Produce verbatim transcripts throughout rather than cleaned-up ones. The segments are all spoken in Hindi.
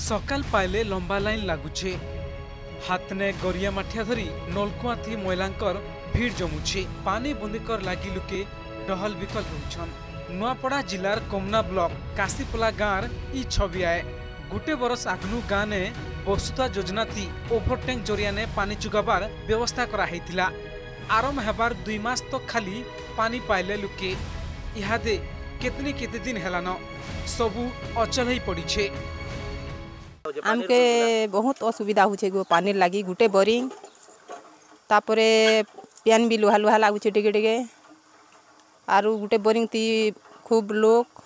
सकाल पाइले लंबा लाइन लगुचे। हाथने गरिया माठिया धरी नलकुआ थी महिलांकर भीड़ जमुचे। पानी बुंदिकर लागी लुके डहल विकल होउछन। नुआपड़ा जिलार कोमना ब्लॉक काशीपोला गाँव ई छवि आए। गुटे बरस आगनु गाँव ने वसुधा योजना थी ओभरटैंक जरिया ने पानी चुगाबार व्यवस्था करा हैतिला। आरंभ हेबार दुई मास तो खाली पानी पाइले लुके। इहादे केतने केते दिन हेलान सबू अचल ही पड़ीछे। आमके बहुत असुविधा होछे गो पानी लागी। गुटे बोरिंग तापरे पियान भी लुहा लुहा लागुचे टिके टिके। आरु गुटे बोरिंग ती खूब लोग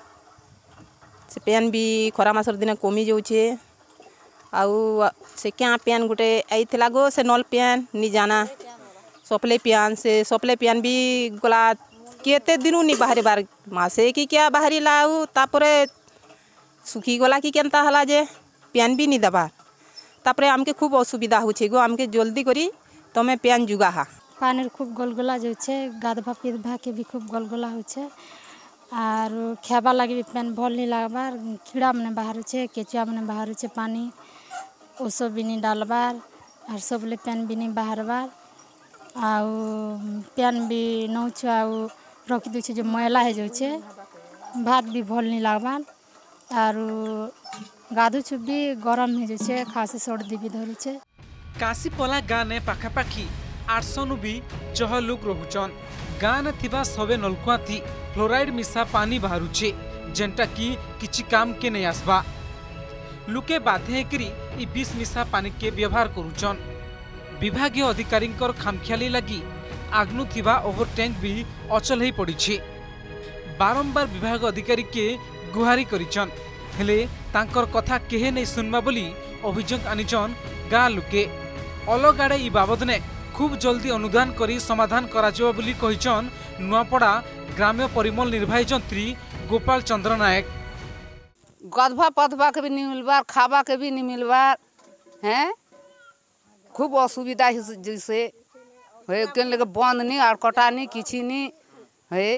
से पियान भी खरा मासर दिन कमी जाउछे। आउ से क्या पियान गुटे आइथिला गो से नल पियान नि जाना सप्ले पियान से सप्ले पियान भी गला केते दिनु नि बाहरी बार मासे की क्या बाहरी लाउ तापरे सुखी गला की केनता हला जे पियान भी नि दबा। तापरे आमके खूब असुविधा होछे गो। आमके जल्दी करी तमे पियान जुगा हा। पानी खूब गलगला जाउछे। गाधबा पीधबा के भी खूब गलगला होछे। आर खेबा लागी भी पानी भल नि लागबार। कीड़ा मने बाहरुछे केचुआ मने बाहरुछे पानी ओसो भी नि डालबार आर सबले पानी भी नि बाहरबार। आउ पानी भी नौछ आउ रखी दुछे जो मैला हे जाउछे। भात भी भल नि लागबार आरु गाधुछु भी गरम हे जाउछे। खासी सर्दी भी धरुछे। काशीपोला गाँव ने पाखापाखी आठ सौ नु भी जह लोग रहुचन। गाँव ने थिबा सबे नलकुआ थी फ्लोराइड मिसा पानी बाहरुछे जेंटा की किछि काम के नहीं आसबा। लुके बाध्य करी ई बीस मिसा पानी के व्यवहार करुचन। विभागीय अधिकारी खामखियाली लगी आग्नु थिबा ओभरटैंक भी अचल ही पड़ीछे। बारंबार विभाग अधिकारी के गुहारी करिचन हेले तांकर कथा केहे नहीं सुनबा बोली अभियोग आनिचन गाँ लुके। अलग आड़े ई बाबद ने खूब जल्दी अनुदान करी समाधान कराजिबा बोली कहिचन नुआपड़ा ग्राम्य परिमल निर्वाही जंत्री गोपाल चंद्र नायक। गधवा पधवा के भी नहीं मिलबार खावा के भी नहीं मिलबार हैं। खूब असुविधा जैसे है के लगे बंद नहीं और कटानी किसी नहीं है।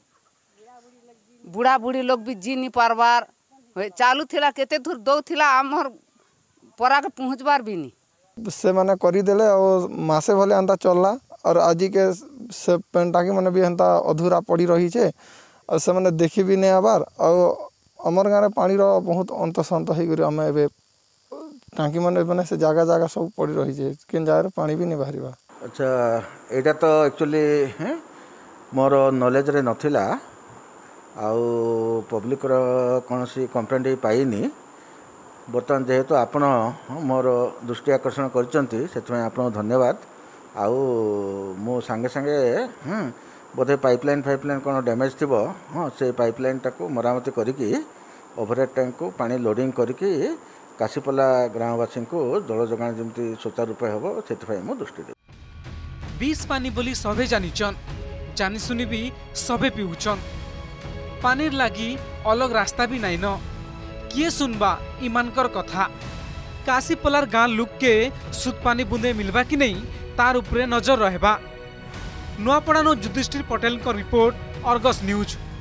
बूढ़ा बूढ़ी लोग भी जी नहीं पारबार है। चालू थिला केते दूर दो थिला आमर परा के पहुँचबार भी नहीं से माने करी देले और मासे भले अंता चलला और आज के से पेंटाकी माने भी अंता अधूरा पड़ी रही छे और से माने देखी भी नहीं आबार। और अमर गाँव पानी रो बहुत अंत संत हो गरी आम ए टाँकी माने माने से जगह जगह सब पड़ी रही छे केन जगह पानी भी नहीं बाहरिबा। अच्छा एटा तो एक्चुअली हैं मोर नॉलेज रे नथिला आउ पब्लिक रो कोनसी कंप्लेंट पाइनी। बर्तमान जेहेतु आपण मोर दृष्टि आकर्षण करचंती सेतमे आपण धन्यवाद। आउ मो संगे संगे हम बोधे पाइपलाइन पाइपलाइन कोन डैमेज थिबो हां से पाइपलाइन टाको मरामती करिकि ओभरहेड टैंक को पानी लोडिंग करिकि काशीपोला ग्रामवासी को जल जोगान जमती सुचारू रूपे हेबो सेतफाई मो दृष्टि दे। बीस पानी बोली सभे जानिचन जानी सुनी भी सभे पिउचन। पानीर लागी अलग रास्ता भी नाइन किए सुनबा इमानकर कथा। काशीपोलार गाँ लुक के सुध पानी बुंदे मिलबा कि नहीं तार उपरे नजर रहबा। नुआपड़ा नो युधिष्ठिर पटेल को रिपोर्ट अर्गस न्यूज।